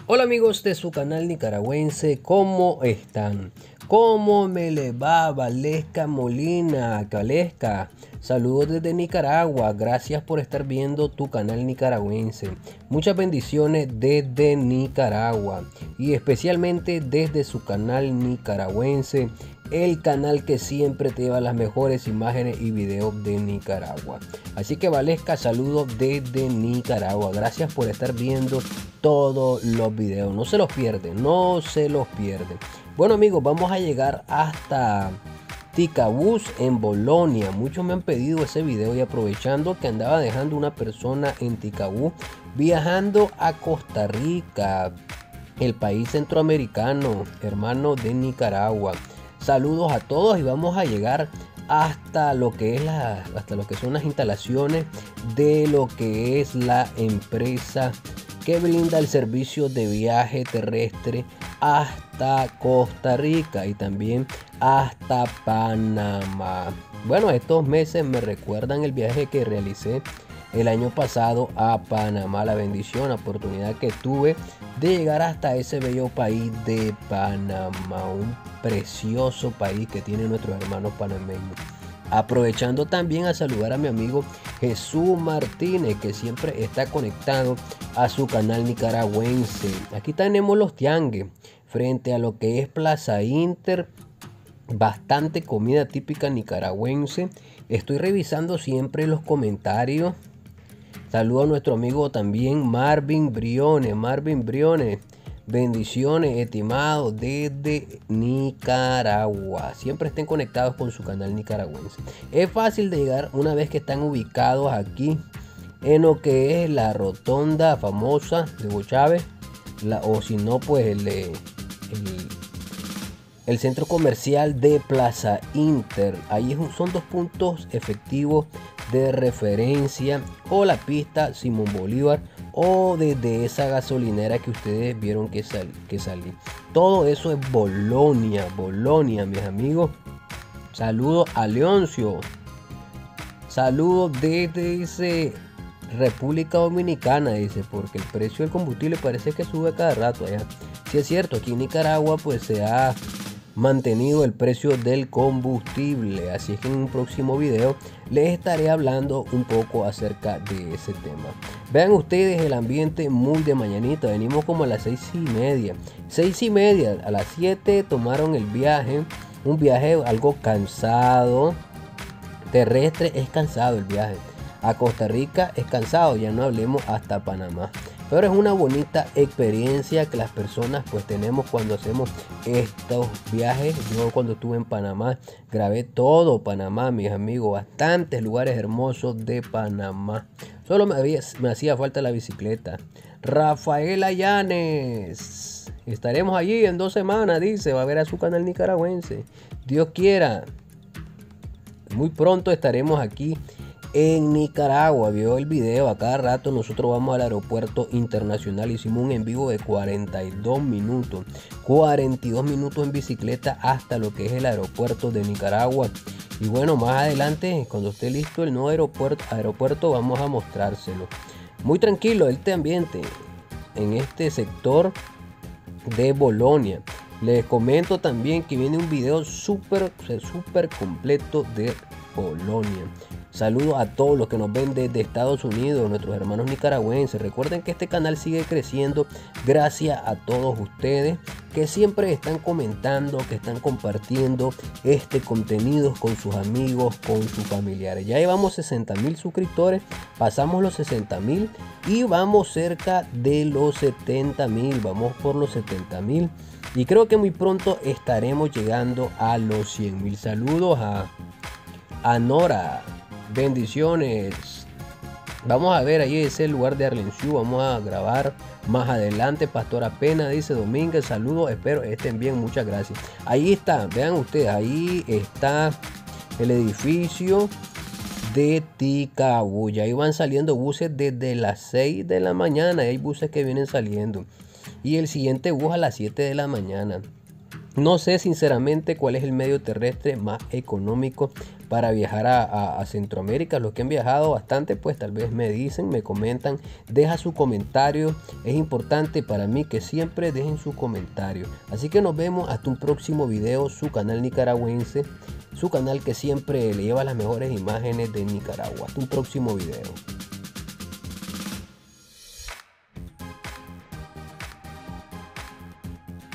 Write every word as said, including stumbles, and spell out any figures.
Hola amigos de su canal nicaragüense, ¿cómo están? ¿Cómo me le va Valesca Molina? Valesca, saludos desde Nicaragua, gracias por estar viendo tu canal nicaragüense. Muchas bendiciones desde Nicaragua y especialmente desde su canal nicaragüense, el canal que siempre te lleva las mejores imágenes y videos de Nicaragua. Así que Valesca, saludos desde Nicaragua, gracias por estar viendo todos los videos, no se los pierden, no se los pierden. Bueno amigos, vamos a llegar hasta Ticabús en Bolonia. Muchos me han pedido ese video y aprovechando que andaba dejando una persona en Ticabús, viajando a Costa Rica, el país centroamericano, hermano de Nicaragua. Saludos a todos y vamos a llegar hasta lo que es la, hasta lo que son las instalaciones de lo que es la empresa que brinda el servicio de viaje terrestre hasta Costa Rica y también hasta Panamá. Bueno, estos meses me recuerdan el viaje que realicé el año pasado a Panamá, la bendición, la oportunidad que tuve de llegar hasta ese bello país de Panamá, un precioso país que tiene nuestros hermanos panameños. Aprovechando también a saludar a mi amigo Jesús Martínez, que siempre está conectado a su canal nicaragüense. Aquí tenemos los tianguis frente a lo que es Plaza Inter, bastante comida típica nicaragüense. Estoy revisando siempre los comentarios. Saludo a nuestro amigo también Marvin Briones. Marvin Briones, bendiciones, estimados desde Nicaragua. Siempre estén conectados con su canal nicaragüense. Es fácil de llegar una vez que están ubicados aquí en lo que es la rotonda famosa de Hugo Chávez, la, o si no, pues el, el, el centro comercial de Plaza Inter. Ahí son dos puntos efectivos de referencia, o la pista Simón Bolívar, o desde esa gasolinera que ustedes vieron que, sal, que salí. Todo eso es Bolonia, Bolonia, mis amigos. Saludos a Leoncio. Saludos desde dice, República Dominicana, dice, porque el precio del combustible parece que sube cada rato allá. Sí es cierto, aquí en Nicaragua pues se ha mantenido el precio del combustible, así es que en un próximo video les estaré hablando un poco acerca de ese tema. Vean ustedes el ambiente muy de mañanita, venimos como a las seis y media, seis y media, a las siete tomaron el viaje, un viaje algo cansado, terrestre es cansado el viaje, a Costa Rica es cansado, ya no hablemos hasta Panamá. Pero es una bonita experiencia que las personas pues tenemos cuando hacemos estos viajes. Yo cuando estuve en Panamá grabé todo Panamá, mis amigos, bastantes lugares hermosos de Panamá. Solo me, había, me hacía falta la bicicleta. Rafaela Llanes, estaremos allí en dos semanas, dice, va a ver a su canal nicaragüense. Dios quiera, muy pronto estaremos aquí en Nicaragua. Vio el video, a cada rato nosotros vamos al aeropuerto internacional, hicimos un en vivo de cuarenta y dos minutos, cuarenta y dos minutos en bicicleta hasta lo que es el aeropuerto de Nicaragua. Y bueno, más adelante cuando esté listo el nuevo aeropuerto, aeropuerto vamos a mostrárselo. Muy tranquilo este ambiente en este sector de Bolonia. Les comento también que viene un video súper súper completo de Bolonia. Saludos a todos los que nos ven desde Estados Unidos, nuestros hermanos nicaragüenses. Recuerden que este canal sigue creciendo gracias a todos ustedes que siempre están comentando, que están compartiendo este contenido con sus amigos, con sus familiares. Ya llevamos sesenta mil suscriptores, pasamos los sesenta mil y vamos cerca de los setenta mil, vamos por los setenta mil. Y creo que muy pronto estaremos llegando a los cien mil. Saludos a, a Nora. Bendiciones. Vamos a ver ahí ese lugar de Arlensú. Vamos a grabar más adelante. Pastora Pena dice Domínguez, saludos, espero estén bien, muchas gracias. Ahí está, vean ustedes, ahí está el edificio de Ticabús. Ya iban saliendo buses desde las seis de la mañana. Hay buses que vienen saliendo. Y el siguiente bus a las siete de la mañana. No sé sinceramente cuál es el medio terrestre más económico para viajar a, a, a Centroamérica. Los que han viajado bastante, pues tal vez me dicen, me comentan, deja su comentario. Es importante para mí que siempre dejen su comentario. Así que nos vemos hasta un próximo video. Su canal nicaragüense, su canal que siempre le lleva las mejores imágenes de Nicaragua. Hasta un próximo video.